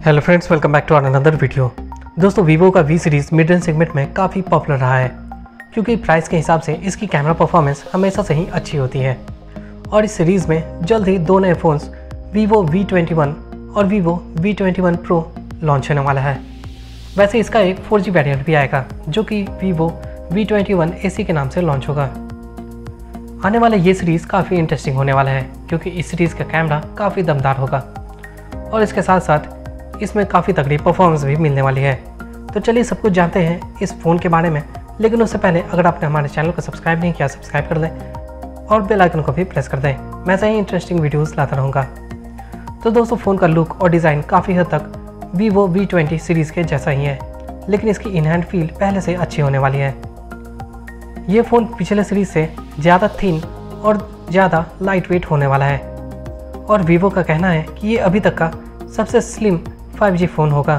Hello friends, welcome back to another video. दोस्तों, Vivo का V series mid range segment में काफ़ी popular रहा है क्योंकि प्राइस के हिसाब से इसकी कैमरा परफॉर्मेंस हमेशा से ही अच्छी होती है। और इस सीरीज़ में जल्द ही दो नए फ़ोन्स वीवो V21 और वीवो V21 Pro लॉन्च होने वाला है। वैसे इसका एक 4G वेरिएंट भी आएगा जो कि वीवो V21 AC के नाम से लॉन्च होगा। आने वाला ये सीरीज़ काफ़ी इंटरेस्टिंग होने वाला है क्योंकि इस सीरीज़ का कैमरा काफ़ी दमदार होगा और इसके साथ साथ इसमें काफ़ी तगड़ी परफॉर्मेंस भी मिलने वाली है। तो चलिए सब कुछ जानते हैं इस फ़ोन के बारे में, लेकिन उससे पहले अगर आपने हमारे चैनल को सब्सक्राइब नहीं किया, सब्सक्राइब कर दें और बेल आइकन को भी प्रेस कर दें। मैं ऐसे ही इंटरेस्टिंग वीडियोस लाता रहूँगा। तो दोस्तों, फ़ोन का लुक और डिज़ाइन काफ़ी हद तक वीवो V20 सीरीज़ के जैसा ही है, लेकिन इसकी इन हैंड फील पहले से अच्छी होने वाली है। ये फ़ोन पिछले सीरीज़ से ज़्यादा थिन और ज़्यादा लाइट वेट होने वाला है और वीवो का कहना है कि ये अभी तक का सबसे स्लिम 5G फ़ोन होगा।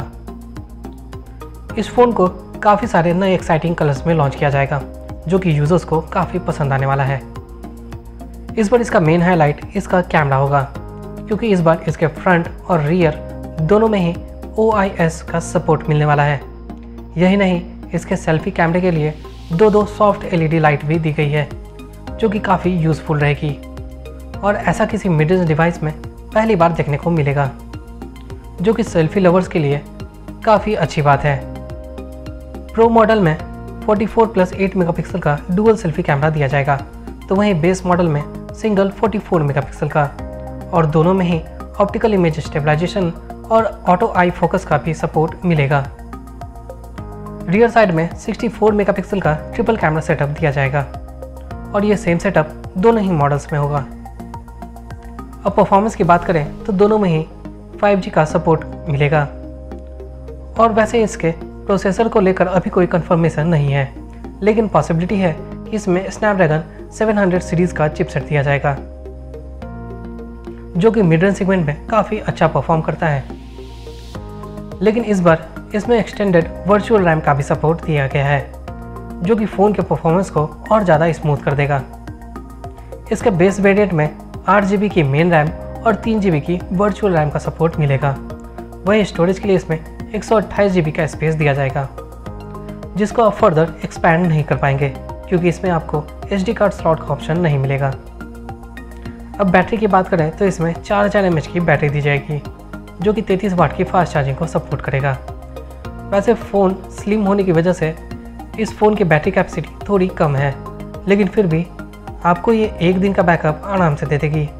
इस फ़ोन को काफ़ी सारे नए एक्साइटिंग कलर्स में लॉन्च किया जाएगा जो कि यूज़र्स को काफ़ी पसंद आने वाला है। इस बार इसका मेन हाईलाइट इसका कैमरा होगा क्योंकि इस बार इसके फ्रंट और रियर दोनों में ही OIS का सपोर्ट मिलने वाला है। यही नहीं, इसके सेल्फी कैमरे के लिए दो सॉफ्ट LED लाइट भी दी गई है जो कि काफ़ी यूज़फुल रहेगी और ऐसा किसी मिड रेंज डिवाइस में पहली बार देखने को मिलेगा, जो कि सेल्फी लवर्स के लिए काफ़ी अच्छी बात है। प्रो मॉडल में 44+8 मेगापिक्सल का डुअल सेल्फी कैमरा दिया जाएगा, तो वहीं बेस मॉडल में सिंगल 44 मेगापिक्सल का, और दोनों में ही ऑप्टिकल इमेज स्टेबलाइजेशन और ऑटो आई फोकस का भी सपोर्ट मिलेगा। रियर साइड में 64 मेगापिक्सल का ट्रिपल कैमरा सेटअप दिया जाएगा और ये सेम सेटअप दोनों ही मॉडल्स में होगा। अब परफॉर्मेंस की बात करें तो दोनों में ही 5G का सपोर्ट मिलेगा और वैसे इसके प्रोसेसर को लेकर अभी कोई कंफर्मेशन नहीं है, लेकिन पॉसिबिलिटी है कि इसमें स्नैपड्रैगन 700 सीरीज़ का चिपसेट दिया जाएगा जो कि मिड रेंज सेगमेंट में काफ़ी अच्छा परफॉर्म करता है। लेकिन इस बार इसमें एक्सटेंडेड वर्चुअल रैम का भी सपोर्ट दिया गया है जो कि फ़ोन के परफॉर्मेंस को और ज़्यादा स्मूथ कर देगा। इसके बेस वेरिएंट में 8GB की मेन रैम और 3GB की वर्चुअल रैम का सपोर्ट मिलेगा। वहीं स्टोरेज के लिए इसमें 128GB का स्पेस दिया जाएगा जिसको आप फर्दर एक्सपैंड नहीं कर पाएंगे क्योंकि इसमें आपको SD कार्ड स्लॉट का ऑप्शन नहीं मिलेगा। अब बैटरी की बात करें तो इसमें 4000 mAh की बैटरी दी जाएगी जो कि 33 वाट की फास्ट चार्जिंग को सपोर्ट करेगा। वैसे फ़ोन स्लिम होने की वजह से इस फ़ोन की बैटरी कैपेसिटी थोड़ी कम है, लेकिन फिर भी आपको ये एक दिन का बैकअप आराम से दे देगी।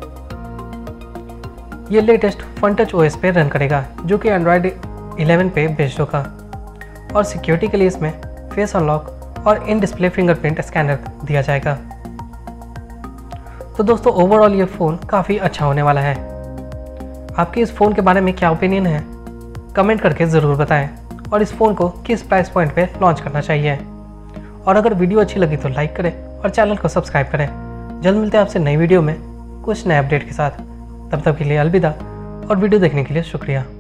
ये लेटेस्ट FunTouch OS पे रन करेगा जो कि Android 11 पे बेस्ड होगा और सिक्योरिटी के लिए इसमें फेस अनलॉक और इन डिस्प्ले फिंगरप्रिंट स्कैनर दिया जाएगा। तो दोस्तों, ओवरऑल ये फ़ोन काफ़ी अच्छा होने वाला है। आपके इस फ़ोन के बारे में क्या ओपिनियन है, कमेंट करके ज़रूर बताएं और इस फ़ोन को किस प्राइस पॉइंट पे लॉन्च करना चाहिए। और अगर वीडियो अच्छी लगी तो लाइक करें और चैनल को सब्सक्राइब करें। जल्द मिलते हैं आपसे नई वीडियो में कुछ नए अपडेट के साथ। तब तक के लिए अलविदा और वीडियो देखने के लिए शुक्रिया।